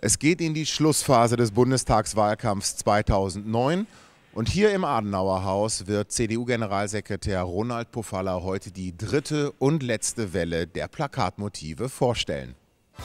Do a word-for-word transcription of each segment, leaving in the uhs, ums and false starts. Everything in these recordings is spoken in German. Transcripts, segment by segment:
Es geht in die Schlussphase des Bundestagswahlkampfs zweitausendneun und hier im Adenauer Haus wird C D U-Generalsekretär Ronald Pofalla heute die dritte und letzte Welle der Plakatmotive vorstellen.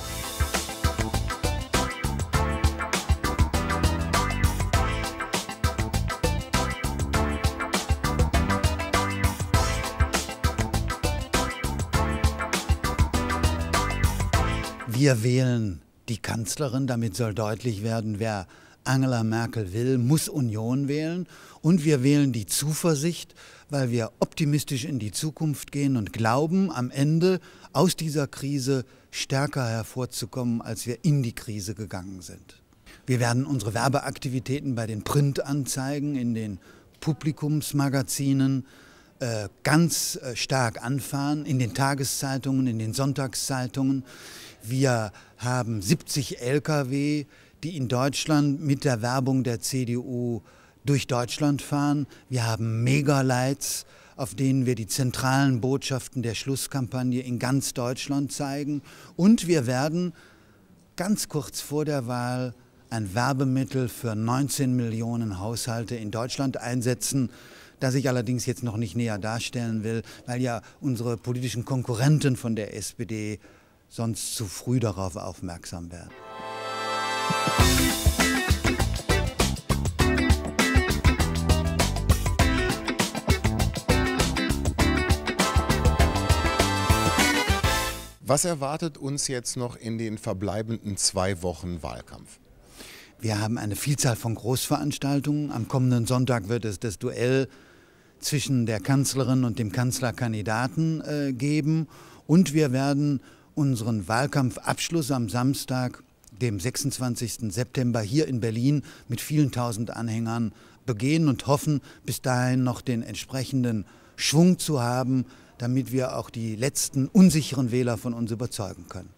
Wir wählen die Kanzlerin, damit soll deutlich werden, wer Angela Merkel will, muss Union wählen. Und wir wählen die Zuversicht, weil wir optimistisch in die Zukunft gehen und glauben, am Ende aus dieser Krise stärker hervorzukommen, als wir in die Krise gegangen sind. Wir werden unsere Werbeaktivitäten bei den Printanzeigen, in den Publikumsmagazinen äh, ganz äh, stark anfahren, in den Tageszeitungen, in den Sonntagszeitungen. Wir haben siebzig L K W, die in Deutschland mit der Werbung der C D U durch Deutschland fahren. Wir haben Megalights, auf denen wir die zentralen Botschaften der Schlusskampagne in ganz Deutschland zeigen. Und wir werden ganz kurz vor der Wahl ein Werbemittel für neunzehn Millionen Haushalte in Deutschland einsetzen, das ich allerdings jetzt noch nicht näher darstellen will, weil ja unsere politischen Konkurrenten von der S P D sonst zu früh darauf aufmerksam werden. Was erwartet uns jetzt noch in den verbleibenden zwei Wochen Wahlkampf? Wir haben eine Vielzahl von Großveranstaltungen. Am kommenden Sonntag wird es das Duell zwischen der Kanzlerin und dem Kanzlerkandidaten äh, geben. Und wir werden unseren Wahlkampfabschluss am Samstag, dem sechsundzwanzigsten September, hier in Berlin mit vielen tausend Anhängern begehen und hoffen, bis dahin noch den entsprechenden Schwung zu haben, damit wir auch die letzten unsicheren Wähler von uns überzeugen können.